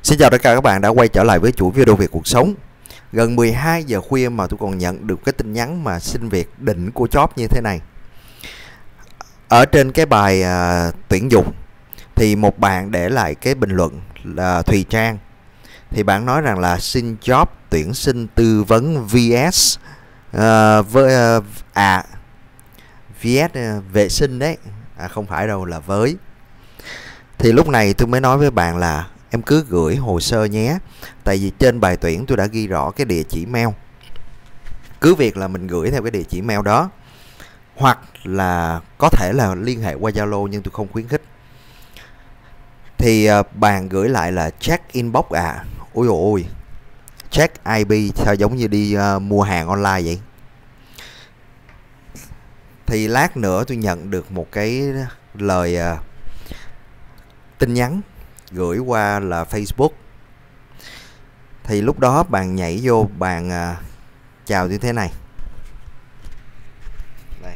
Xin chào tất cả các bạn đã quay trở lại với chuỗi video về cuộc sống. Gần 12 giờ khuya mà tôi còn nhận được cái tin nhắn mà xin việc đỉnh của job như thế này. Ở trên cái bài tuyển dụng thì một bạn để lại cái bình luận là Thùy Trang. Thì bạn nói rằng là xin job tuyển sinh tư vấn VS VS vệ sinh đấy. Không phải đâu, là với. Thì lúc này tôi mới nói với bạn là em cứ gửi hồ sơ nhé. Tại vì trên bài tuyển tôi đã ghi rõ cái địa chỉ mail. Cứ việc là mình gửi theo cái địa chỉ mail đó. Hoặc là có thể là liên hệ qua Zalo, nhưng tôi không khuyến khích. Thì bạn gửi lại là check inbox à. Ôi dồi ôi, check IP sao giống như đi mua hàng online vậy. Thì lát nữa tôi nhận được một cái lời tin nhắn gửi qua là Facebook. Thì lúc đó bạn nhảy vô, bạn chào như thế này. Đây.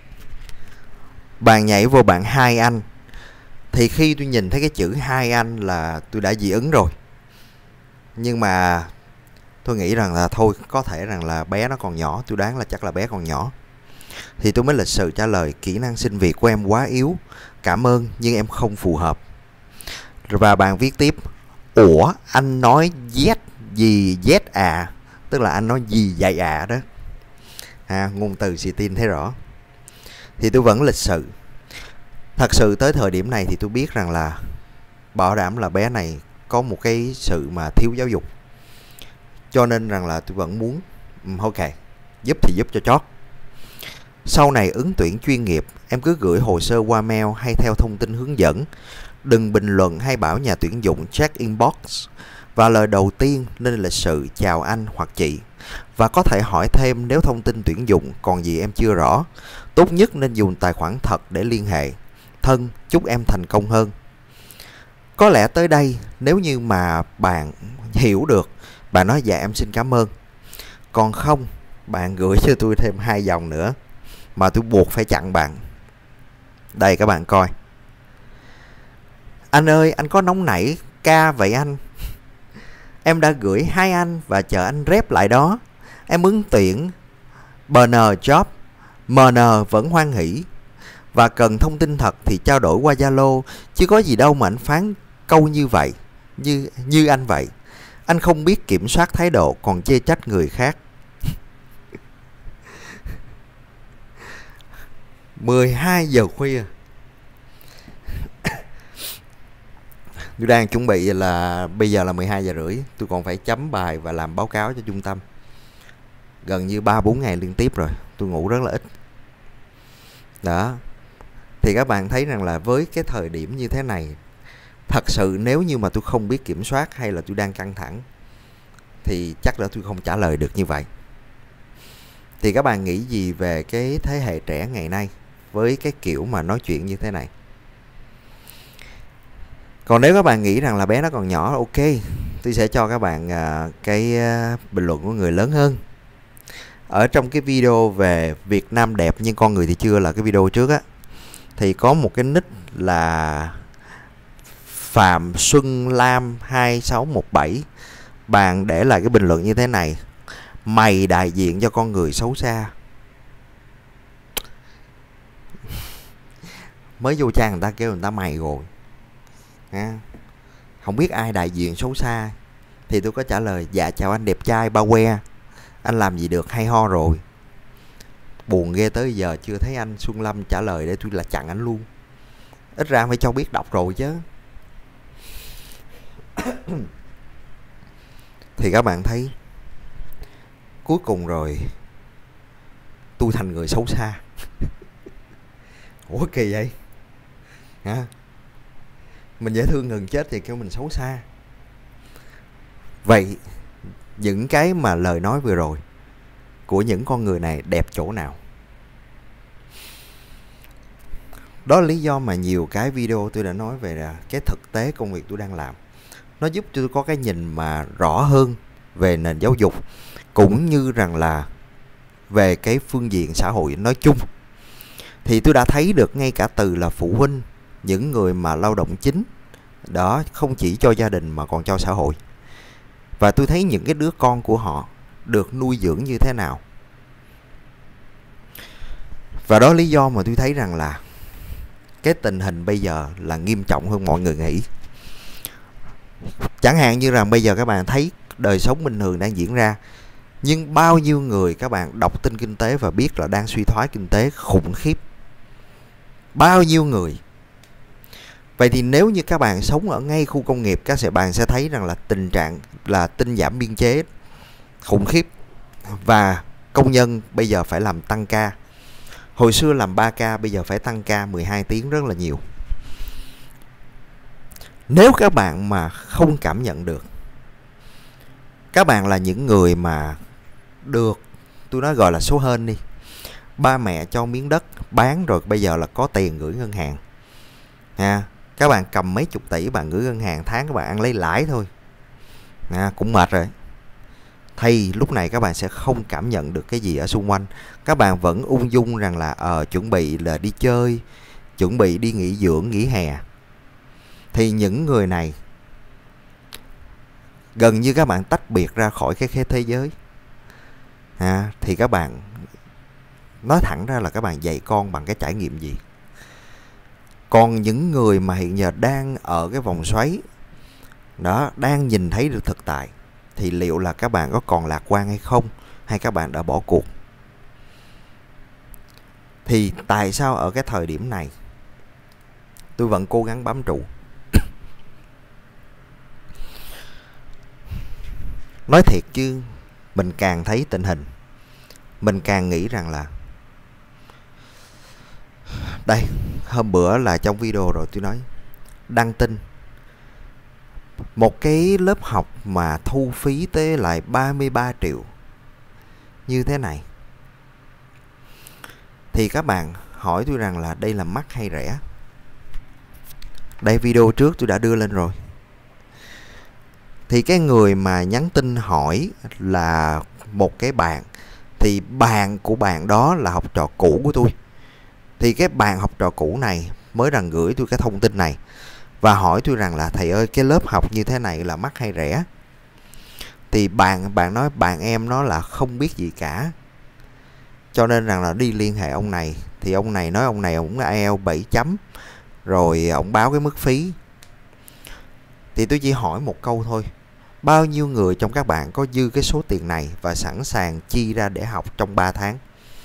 Bạn nhảy vô bạn hai anh. Thì khi tôi nhìn thấy cái chữ hai anh là tôi đã dị ứng rồi. Nhưng mà tôi nghĩ rằng là thôi, có thể rằng là bé nó còn nhỏ. Tôi đoán là chắc là bé còn nhỏ. Thì tôi mới lịch sự trả lời: kỹ năng xin việc của em quá yếu, cảm ơn nhưng em không phù hợp. Và bạn viết tiếp: ủa, anh nói Z gì Z à? Tức là anh nói gì vậy à đó. Ngôn từ xì tin thấy rõ. Thì tôi vẫn lịch sự. Thật sự tới thời điểm này thì tôi biết rằng là bảo đảm là bé này có một cái sự mà thiếu giáo dục. Cho nên rằng là tôi vẫn muốn ok, giúp thì giúp cho chót. Sau này ứng tuyển chuyên nghiệp, em cứ gửi hồ sơ qua mail hay theo thông tin hướng dẫn. Đừng bình luận hay bảo nhà tuyển dụng check inbox. Và lời đầu tiên nên lịch sự chào anh hoặc chị. Và có thể hỏi thêm nếu thông tin tuyển dụng còn gì em chưa rõ. Tốt nhất nên dùng tài khoản thật để liên hệ. Thân, chúc em thành công hơn. Có lẽ tới đây, nếu như mà bạn hiểu được, bạn nói dạ em xin cảm ơn. Còn không, bạn gửi cho tôi thêm 2 dòng nữa mà tôi buộc phải chặn bạn. Đây các bạn coi. Anh ơi, anh có nóng nảy ca vậy anh? Em đã gửi 2 anh và chờ anh rep lại đó. Em ứng tuyển BN job, MN vẫn hoan hỉ. Và cần thông tin thật thì trao đổi qua Zalo. Chứ có gì đâu mà anh phán câu như vậy, như anh vậy. Anh không biết kiểm soát thái độ còn chê trách người khác. 12 giờ khuya. Tôi đang chuẩn bị là bây giờ là 12 giờ rưỡi. Tôi còn phải chấm bài và làm báo cáo cho trung tâm. Gần như 3-4 ngày liên tiếp rồi. Tôi ngủ rất là ít. Đó. Thì các bạn thấy rằng là với cái thời điểm như thế này, thật sự nếu như mà tôi không biết kiểm soát hay là tôi đang căng thẳng thì chắc là tôi không trả lời được như vậy. Thì các bạn nghĩ gì về cái thế hệ trẻ ngày nay với cái kiểu mà nói chuyện như thế này? Còn nếu các bạn nghĩ rằng là bé nó còn nhỏ, ok, tôi sẽ cho các bạn cái bình luận của người lớn hơn. Ở trong cái video về Việt Nam đẹp nhưng con người thì chưa, là cái video trước á, thì có một cái nick là Phạm Xuân Lam 2617. Bạn để lại cái bình luận như thế này: mày đại diện cho con người xấu xa. Mới vô trang người ta kêu người ta mày rồi. Không biết ai đại diện xấu xa. Thì tôi có trả lời: dạ chào anh đẹp trai ba que, anh làm gì được, hay ho rồi. Buồn ghê, tới giờ chưa thấy anh Xuân Lâm trả lời để tôi là chặn anh luôn. Ít ra phải cho biết đọc rồi chứ. Thì các bạn thấy, cuối cùng rồi tôi thành người xấu xa. Ủa kỳ vậy hả? Mình dễ thương gần chết thì kêu mình xấu xa. Vậy những cái mà lời nói vừa rồi của những con người này đẹp chỗ nào? Đó là lý do mà nhiều cái video tôi đã nói về là cái thực tế công việc tôi đang làm. Nó giúp cho tôi có cái nhìn mà rõ hơn về nền giáo dục, cũng như rằng là về cái phương diện xã hội nói chung. Thì tôi đã thấy được ngay cả từ là phụ huynh, những người mà lao động chính, Đó, không chỉ cho gia đình mà còn cho xã hội. Và tôi thấy những cái đứa con của họ được nuôi dưỡng như thế nào. Và đó lý do mà tôi thấy rằng là cái tình hình bây giờ là nghiêm trọng hơn mọi người nghĩ. Chẳng hạn như rằng bây giờ các bạn thấy đời sống bình thường đang diễn ra, nhưng bao nhiêu người các bạn đọc tin kinh tế và biết là đang suy thoái kinh tế khủng khiếp. Bao nhiêu người. Vậy thì nếu như các bạn sống ở ngay khu công nghiệp, các bạn sẽ thấy rằng là tình trạng là tinh giảm biên chế khủng khiếp. Và công nhân bây giờ phải làm tăng ca. Hồi xưa làm 3 ca, bây giờ phải tăng ca 12 tiếng, rất là nhiều. Nếu các bạn mà không cảm nhận được, các bạn là những người mà được, tôi nói gọi là số hên đi, ba mẹ cho miếng đất bán rồi bây giờ là có tiền gửi ngân hàng. Các bạn cầm mấy chục tỷ bạn gửi ngân hàng, tháng các bạn ăn lấy lãi thôi. Cũng mệt rồi. Thì lúc này các bạn sẽ không cảm nhận được cái gì ở xung quanh. Các bạn vẫn ung dung rằng là chuẩn bị là đi chơi, chuẩn bị đi nghỉ dưỡng, nghỉ hè. Thì những người này gần như các bạn tách biệt ra khỏi cái thế giới. Thì các bạn nói thẳng ra là các bạn dạy con bằng cái trải nghiệm gì. Còn những người mà hiện giờ đang ở cái vòng xoáy đó, đang nhìn thấy được thực tại, thì liệu là các bạn có còn lạc quan hay không, hay các bạn đã bỏ cuộc? Thì tại sao ở cái thời điểm này tôi vẫn cố gắng bám trụ? Nói thiệt chứ mình càng thấy tình hình, mình càng nghĩ rằng là đây, hôm bữa là trong video rồi tôi nói đăng tin một cái lớp học mà thu phí tới lại 33 triệu như thế này. Thì các bạn hỏi tôi rằng là đây là mắc hay rẻ? Đây, video trước tôi đã đưa lên rồi. Thì cái người mà nhắn tin hỏi là một cái bạn, thì bạn của bạn đó là học trò cũ của tôi. Thì cái bạn học trò cũ này mới rằng gửi tôi cái thông tin này và hỏi tôi rằng là thầy ơi, cái lớp học như thế này là mắc hay rẻ? Thì bạn nói bạn em nó là không biết gì cả, cho nên rằng là đi liên hệ ông này. Thì ông này nói ông này cũng IELTS 7 chấm, rồi ông báo cái mức phí. Thì tôi chỉ hỏi một câu thôi, bao nhiêu người trong các bạn có dư cái số tiền này và sẵn sàng chi ra để học trong 3 tháng?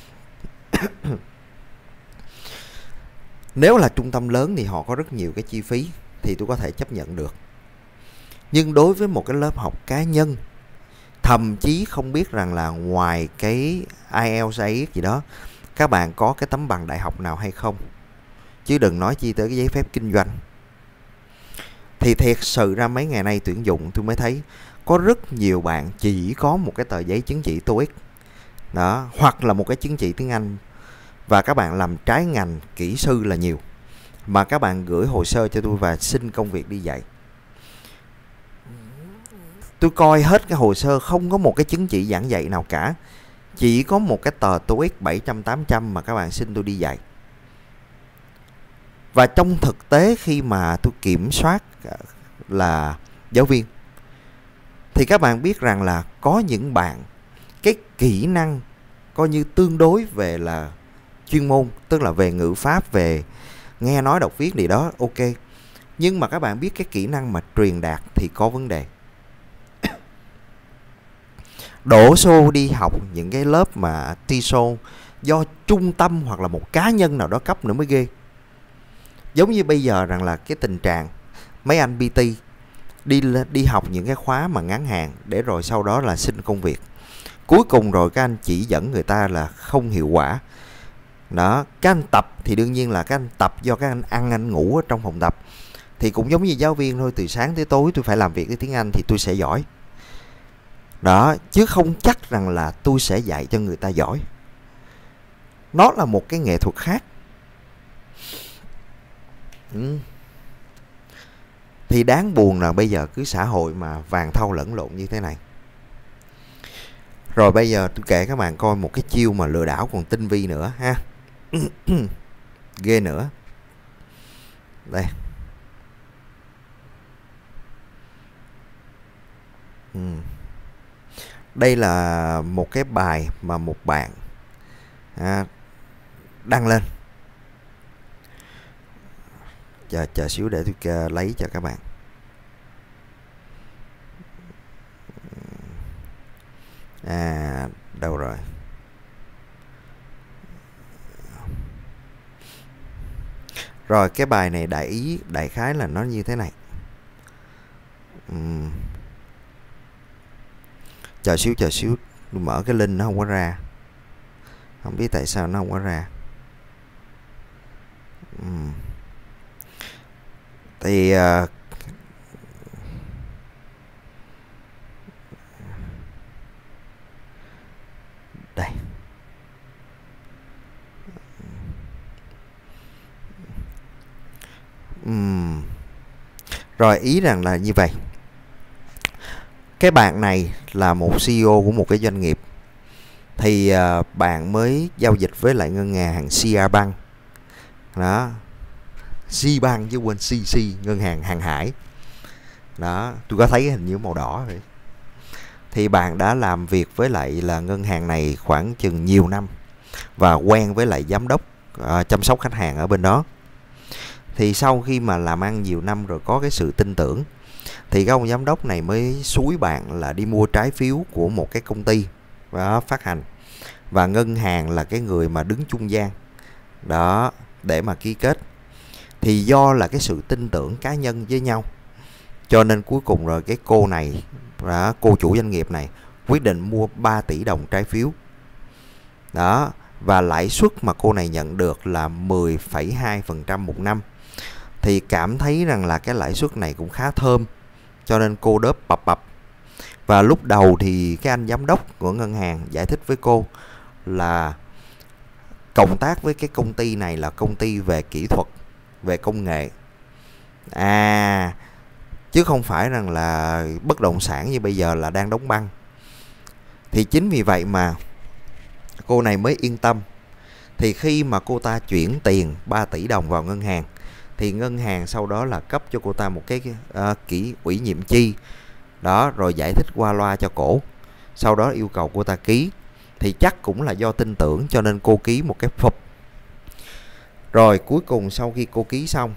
Nếu là trung tâm lớn thì họ có rất nhiều cái chi phí, thì tôi có thể chấp nhận được. Nhưng đối với một cái lớp học cá nhân, thậm chí không biết rằng là ngoài cái IELTS AIS gì đó, các bạn có cái tấm bằng đại học nào hay không, chứ đừng nói chi tới cái giấy phép kinh doanh. Thì thiệt sự ra mấy ngày nay tuyển dụng tôi mới thấy có rất nhiều bạn chỉ có một cái tờ giấy chứng chỉ TOEIC đó, hoặc là một cái chứng chỉ tiếng Anh, và các bạn làm trái ngành kỹ sư là nhiều, mà các bạn gửi hồ sơ cho tôi và xin công việc đi dạy. Tôi coi hết cái hồ sơ, không có một cái chứng chỉ giảng dạy nào cả, chỉ có một cái tờ TOEIC 700-800 mà các bạn xin tôi đi dạy. Và trong thực tế khi mà tôi kiểm soát là giáo viên, thì các bạn biết rằng là có những bạn cái kỹ năng coi như tương đối về là chuyên môn, tức là về ngữ pháp, về nghe nói đọc viết gì đó, ok. Nhưng mà các bạn biết cái kỹ năng mà truyền đạt thì có vấn đề. Đổ xô đi học những cái lớp mà TESOL do trung tâm hoặc là một cá nhân nào đó cấp nữa mới ghê. Giống như bây giờ rằng là cái tình trạng mấy anh PT đi học những cái khóa mà ngắn hạn để rồi sau đó là xin công việc. Cuối cùng rồi các anh chỉ dẫn người ta là không hiệu quả. Đó, các anh tập thì đương nhiên là các anh tập do các anh ăn anh ngủ ở trong phòng tập. Thì cũng giống như giáo viên thôi, từ sáng tới tối tôi phải làm việc với tiếng Anh thì tôi sẽ giỏi. Đó, chứ không chắc rằng là tôi sẽ dạy cho người ta giỏi. Nó là một cái nghệ thuật khác. Thì đáng buồn là bây giờ cứ xã hội mà vàng thau lẫn lộn như thế này. Rồi bây giờ tôi kể các bạn coi một cái chiêu mà lừa đảo còn tinh vi nữa ha. Ghê nữa. Đây. Đây là một cái bài mà một bạn đăng lên. Chờ xíu để tôi lấy cho các bạn. Đâu rồi? Rồi, cái bài này đại khái là nó như thế này. Chờ xíu, tôi mở cái link nó không có ra. Không biết tại sao nó không có ra. Thì đây. Rồi, ý rằng là như vậy. Cái bạn này là một CEO của một cái doanh nghiệp. Thì bạn mới giao dịch với lại ngân hàng Siabank. Đó. Sibank chứ quên, CC, ngân hàng hàng hải. Đó, tôi có thấy hình như màu đỏ rồi. Thì bạn đã làm việc với lại là ngân hàng này khoảng chừng nhiều năm và quen với lại giám đốc chăm sóc khách hàng ở bên đó. Thì sau khi mà làm ăn nhiều năm rồi có cái sự tin tưởng, thì cái ông giám đốc này mới xúi bạn là đi mua trái phiếu của một cái công ty đó, phát hành. Và ngân hàng là cái người mà đứng trung gian đó để mà ký kết. Thì do là cái sự tin tưởng cá nhân với nhau, cho nên cuối cùng rồi cái cô này, cô chủ doanh nghiệp này quyết định mua 3 tỷ đồng trái phiếu. Đó, và lãi suất mà cô này nhận được là 10,2% một năm. Thì cảm thấy rằng là cái lãi suất này cũng khá thơm, cho nên cô đớp bập. Và lúc đầu thì cái anh giám đốc của ngân hàng giải thích với cô là cộng tác với cái công ty này là công ty về kỹ thuật, về công nghệ. Chứ không phải rằng là bất động sản như bây giờ là đang đóng băng. Thì chính vì vậy mà cô này mới yên tâm. Thì khi mà cô ta chuyển tiền 3 tỷ đồng vào ngân hàng, thì ngân hàng sau đó là cấp cho cô ta một cái kỷ ủy nhiệm chi. Đó, rồi giải thích qua loa cho cổ. Sau đó yêu cầu cô ta ký. Thì chắc cũng là do tin tưởng cho nên cô ký một cái phụp. Rồi cuối cùng sau khi cô ký xong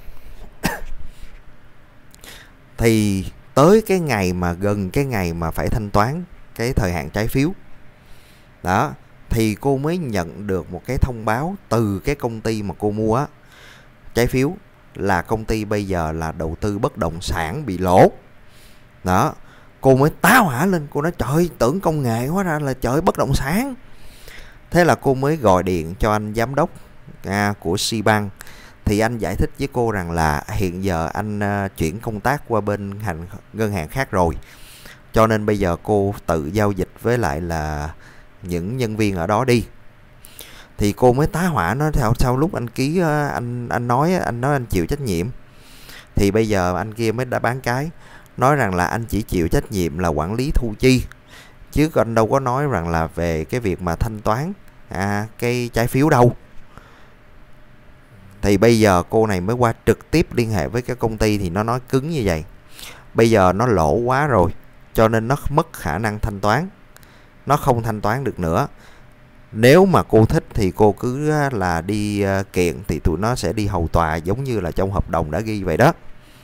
thì tới cái ngày mà gần cái ngày mà phải thanh toán cái thời hạn trái phiếu đó, thì cô mới nhận được một cái thông báo từ cái công ty mà cô mua trái phiếu là công ty bây giờ là đầu tư bất động sản bị lỗ. Đó, cô mới tá hỏa lên, cô nói trời, tưởng công nghệ, hóa ra là trời bất động sản. Thế là cô mới gọi điện cho anh giám đốc của Sibank. Thì anh giải thích với cô rằng là hiện giờ anh chuyển công tác qua bên ngân hàng khác rồi, cho nên bây giờ cô tự giao dịch với lại là những nhân viên ở đó đi. Thì cô mới tá hỏa, nói sau lúc anh ký anh nói anh chịu trách nhiệm. Thì bây giờ anh kia mới đã bán cái, nói rằng là anh chỉ chịu trách nhiệm là quản lý thu chi, chứ anh đâu có nói rằng là về cái việc mà thanh toán cái trái phiếu đâu. Thì bây giờ cô này mới qua trực tiếp liên hệ với cái công ty, thì nó nói cứng như vậy. Bây giờ nó lỗ quá rồi, cho nên nó mất khả năng thanh toán, nó không thanh toán được nữa. Nếu mà cô thích thì cô cứ là đi kiện, thì tụi nó sẽ đi hầu tòa giống như là trong hợp đồng đã ghi vậy đó.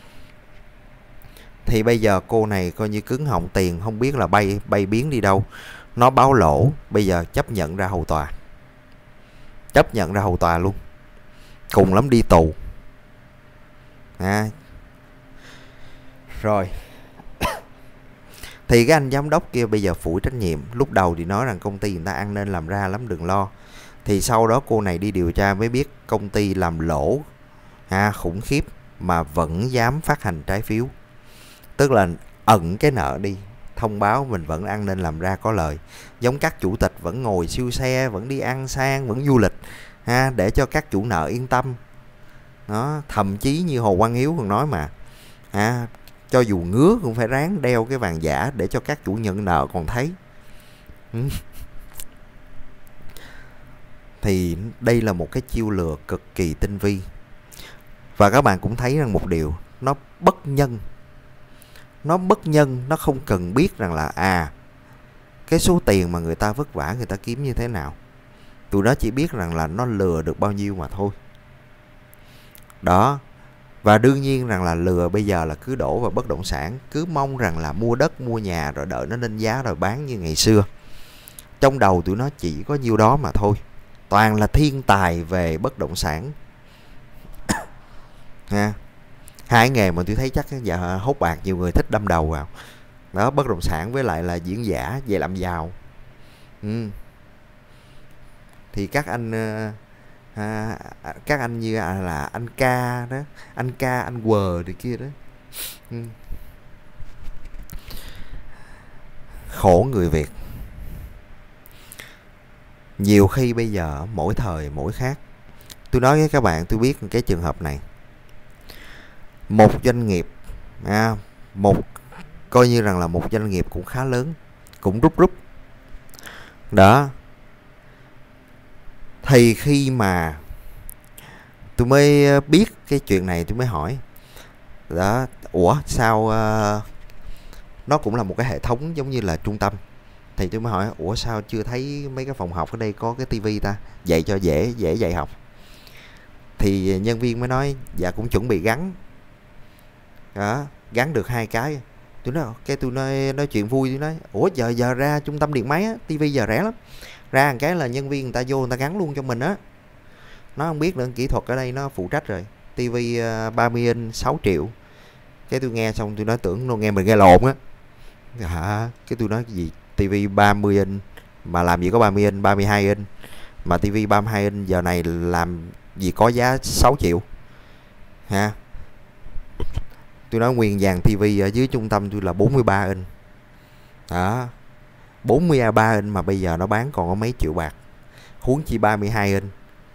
Thì bây giờ cô này coi như cứng họng, tiền không biết là bay biến đi đâu. Nó báo lỗ, bây giờ chấp nhận ra hầu tòa. Chấp nhận ra hầu tòa luôn. Cùng lắm đi tù. Rồi thì cái anh giám đốc kia bây giờ phủi trách nhiệm. Lúc đầu thì nói rằng công ty người ta ăn nên làm ra lắm, đừng lo. Thì sau đó cô này đi điều tra mới biết công ty làm lỗ khủng khiếp mà vẫn dám phát hành trái phiếu. Tức là ẩn cái nợ đi, thông báo mình vẫn ăn nên làm ra có lời. Giống các chủ tịch vẫn ngồi siêu xe, vẫn đi ăn sang, vẫn du lịch để cho các chủ nợ yên tâm. Đó, thậm chí như Hồ Quang Hiếu còn nói mà cho dù ngứa cũng phải ráng đeo cái vàng giả để cho các chủ nhận nợ còn thấy. Thì đây là một cái chiêu lừa cực kỳ tinh vi. Và các bạn cũng thấy rằng một điều, nó bất nhân. nó bất nhân, nó không cần biết rằng là cái số tiền mà người ta vất vả người ta kiếm như thế nào. Tụi nó chỉ biết rằng là nó lừa được bao nhiêu mà thôi. Đó. Và đương nhiên rằng là lừa bây giờ là cứ đổ vào bất động sản, cứ mong rằng là mua đất, mua nhà rồi đợi nó lên giá rồi bán như ngày xưa. Trong đầu tụi nó chỉ có nhiêu đó mà thôi. Toàn là thiên tài về bất động sản. Ha. Hai nghề mà tôi thấy chắc giờ hốt bạc nhiều người thích đâm đầu vào. Đó, bất động sản với lại là diễn giả về làm giàu. Thì các anh như là anh Ca đó, anh Ca, anh Quờ thì kia đó. Khổ người Việt. Nhiều khi bây giờ mỗi thời mỗi khác. Tôi nói với các bạn, tôi biết cái trường hợp này. Một doanh nghiệp, coi như rằng là một doanh nghiệp cũng khá lớn, cũng rút đó. Thì khi mà tôi mới biết cái chuyện này, tôi mới hỏi đó, ủa sao nó cũng là một cái hệ thống giống như là trung tâm. Thì tôi mới hỏi, ủa sao chưa thấy mấy cái phòng học ở đây có cái tivi ta, dạy cho dễ dạy học. Thì nhân viên mới nói, dạ cũng chuẩn bị gắn đó, gắn được 2 cái. Tôi nói chuyện vui, tôi nói ủa giờ ra trung tâm điện máy á, tivi giờ rẻ lắm, ra một cái là nhân viên người ta vô người ta gắn luôn cho mình á. Nó không biết nữa, kỹ thuật ở đây nó phụ trách rồi. Tivi 30 inch 6 triệu. Cái tôi nghe xong tôi nói tưởng nó nghe mình nghe lộn á. Cái tôi nói cái gì tivi 30 inch mà làm gì có 30 inch, 32 inch. Mà tivi 32 inch giờ này làm gì có giá 6 triệu ha. Tôi nói nguyên dàn tivi ở dưới trung tâm tôi là 43 inch đó, 43 inch mà bây giờ nó bán còn có mấy triệu bạc, huống chi 32 inch.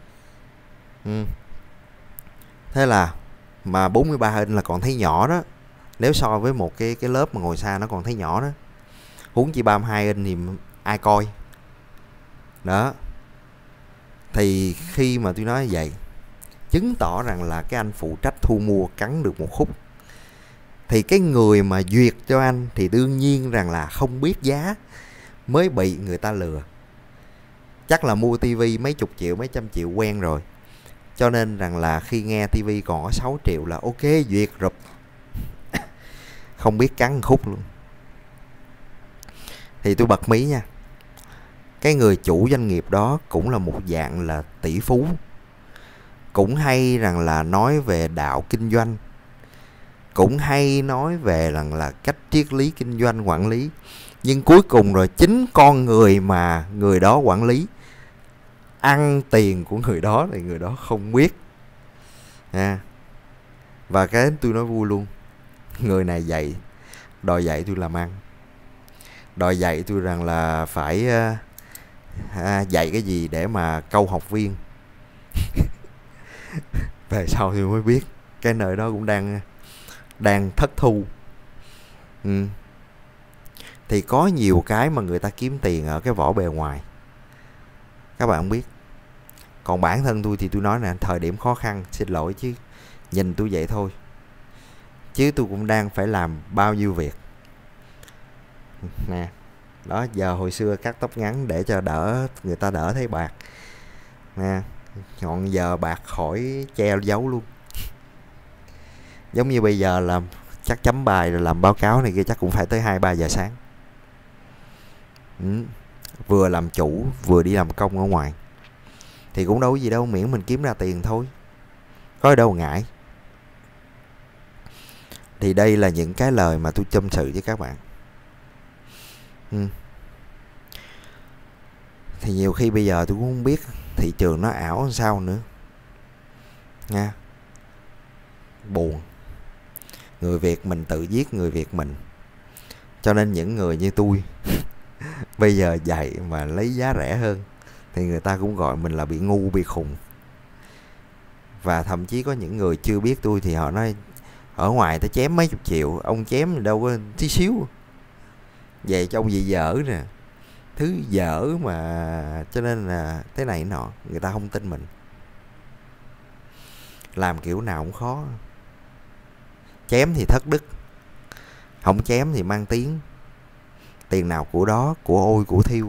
Thế là mà 43 inch là còn thấy nhỏ đó, nếu so với một cái lớp mà ngồi xa nó còn thấy nhỏ đó, huống chi 32 inch thì ai coi đó. Thì khi mà tôi nói vậy, chứng tỏ rằng là cái anh phụ trách thu mua cắn được một khúc. Thì cái người mà duyệt cho anh thì đương nhiên rằng là không biết giá, mới bị người ta lừa. Chắc là mua tivi mấy chục triệu, mấy trăm triệu quen rồi, cho nên rằng là khi nghe tivi còn có 6 triệu là ok, duyệt rụp. Không biết cắn khúc luôn. Thì tôi bật mí nha, cái người chủ doanh nghiệp đó cũng là một dạng là tỷ phú, cũng hay rằng là nói về đạo kinh doanh, cũng hay nói về rằng là cách triết lý kinh doanh quản lý. Nhưng cuối cùng rồi chính con người mà người đó quản lý, ăn tiền của người đó thì người đó không biết nha. Và cái tôi nói vui luôn, người này đòi dạy tôi làm ăn, đòi dạy tôi rằng là phải dạy cái gì để mà câu học viên. Về sau thì mới biết cái nơi đó cũng đang thất thu. Thì có nhiều cái mà người ta kiếm tiền ở cái vỏ bề ngoài, các bạn không biết. Còn bản thân tôi thì tôi nói nè, thời điểm khó khăn, xin lỗi chứ nhìn tôi vậy thôi, chứ tôi cũng đang phải làm bao nhiêu việc nè. Đó, giờ hồi xưa cắt tóc ngắn để cho đỡ, người ta đỡ thấy bạc nè, còn giờ bạc khỏi che giấu luôn. Giống như bây giờ làm chắc chấm bài rồi làm báo cáo này kia chắc cũng phải tới 2-3 giờ sáng. Vừa làm chủ vừa đi làm công ở ngoài thì cũng đâu có gì đâu, miễn mình kiếm ra tiền thôi, có đâu ngại. Thì đây là những cái lời mà tôi tâm sự với các bạn. Thì nhiều khi bây giờ tôi cũng không biết thị trường nó ảo làm sao nữa nha. Buồn. Người Việt mình tự giết người Việt mình. Cho nên những người như tôi bây giờ dạy mà lấy giá rẻ hơn thì người ta cũng gọi mình là bị ngu, bị khùng. Và thậm chí có những người chưa biết tôi thì họ nói ở ngoài ta chém mấy chục triệu, ông chém đâu có tí xíu. Về cho ông gì dở nè, thứ dở mà. Cho nên là thế này nọ, người ta không tin mình. Làm kiểu nào cũng khó. Chém thì thất đức, Không chém thì mang tiếng. Tiền nào của đó, của ôi của thiêu.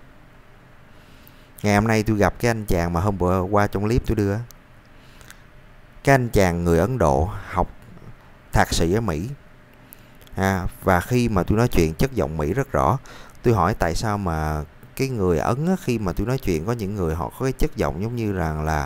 Ngày hôm nay tôi gặp cái anh chàng mà hôm bữa qua trong clip tôi đưa. Cái anh chàng người Ấn Độ học thạc sĩ ở Mỹ. Và khi mà tôi nói chuyện chất giọng Mỹ rất rõ. Tôi hỏi tại sao mà cái người Ấn á, khi mà tôi nói chuyện có những người họ có cái chất giọng giống như rằng là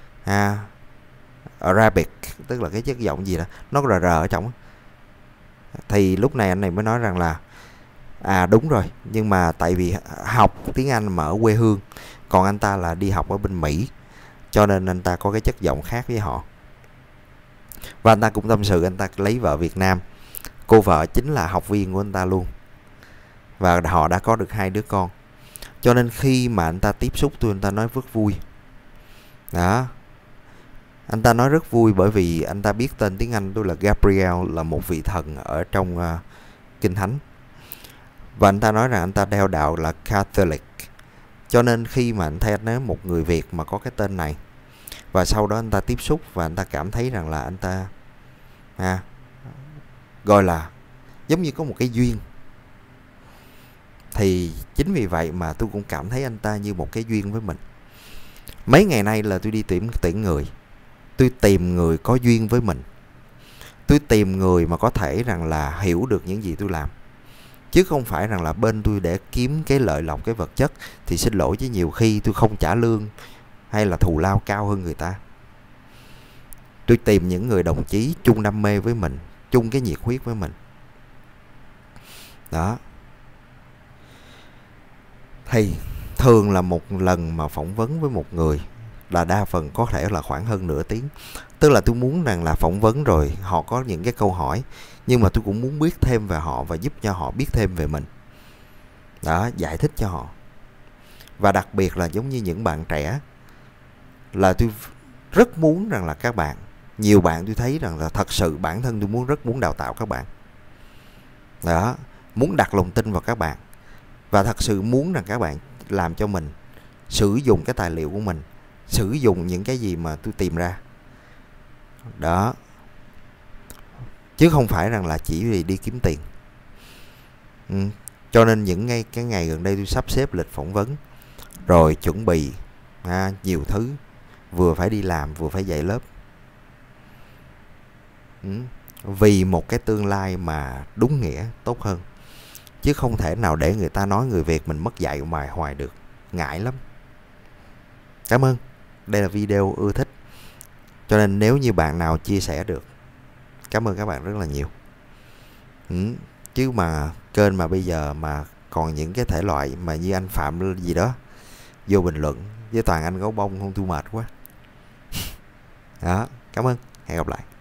Arabic, tức là cái chất giọng gì đó nó rờ rờ ở trong. Thì lúc này anh này mới nói rằng là đúng rồi, nhưng mà tại vì học tiếng Anh mà ở quê hương, còn anh ta là đi học ở bên Mỹ, cho nên anh ta có cái chất giọng khác với họ. Và anh ta cũng tâm sự anh ta lấy vợ Việt Nam, cô vợ chính là học viên của anh ta luôn, và họ đã có được 2 đứa con. Cho nên khi mà anh ta tiếp xúc tôi, anh ta nói rất vui. Đó, anh ta nói rất vui bởi vì anh ta biết tên tiếng Anh tôi là Gabriel, là một vị thần ở trong Kinh Thánh. Và anh ta nói rằng anh ta đeo đạo là Catholic. Cho nên khi mà anh thấy nói một người Việt mà có cái tên này, và sau đó anh ta tiếp xúc và anh ta cảm thấy rằng là anh ta gọi là giống như có một cái duyên. Thì chính vì vậy mà tôi cũng cảm thấy anh ta như một cái duyên với mình. Mấy ngày nay là tôi đi tuyển người. Tôi tìm người có duyên với mình. Tôi tìm người mà có thể rằng là hiểu được những gì tôi làm, chứ không phải rằng là bên tôi để kiếm cái lợi lộc, cái vật chất. Thì xin lỗi chứ nhiều khi tôi không trả lương hay là thù lao cao hơn người ta. Tôi tìm những người đồng chí chung đam mê với mình, chung cái nhiệt huyết với mình. Đó. Thì thường là một lần mà phỏng vấn với một người là đa phần có thể là khoảng hơn nửa tiếng. Tức là tôi muốn rằng là phỏng vấn rồi họ có những cái câu hỏi, nhưng mà tôi cũng muốn biết thêm về họ và giúp cho họ biết thêm về mình. Đó, giải thích cho họ. Và đặc biệt là giống như những bạn trẻ, là tôi rất muốn rằng là các bạn, nhiều bạn tôi thấy rằng là thật sự bản thân tôi rất muốn đào tạo các bạn. Đó, muốn đặt lòng tin vào các bạn. Và thật sự muốn rằng các bạn làm cho mình, sử dụng cái tài liệu của mình, sử dụng những cái gì mà tôi tìm ra. Đó. Chứ không phải rằng là chỉ vì đi kiếm tiền. Cho nên những cái ngày gần đây tôi sắp xếp lịch phỏng vấn, rồi chuẩn bị nhiều thứ, vừa phải đi làm vừa phải dạy lớp. Vì một cái tương lai mà đúng nghĩa tốt hơn. Chứ không thể nào để người ta nói người Việt mình mất dạy hoài được. Ngại lắm. Cảm ơn. Đây là video ưa thích. Cho nên nếu như bạn nào chia sẻ được, cảm ơn các bạn rất là nhiều. Chứ mà kênh mà bây giờ mà còn những cái thể loại mà như anh Phạm gì đó vô bình luận với toàn anh gấu bông, không tôi mệt quá. Đó, cảm ơn. Hẹn gặp lại.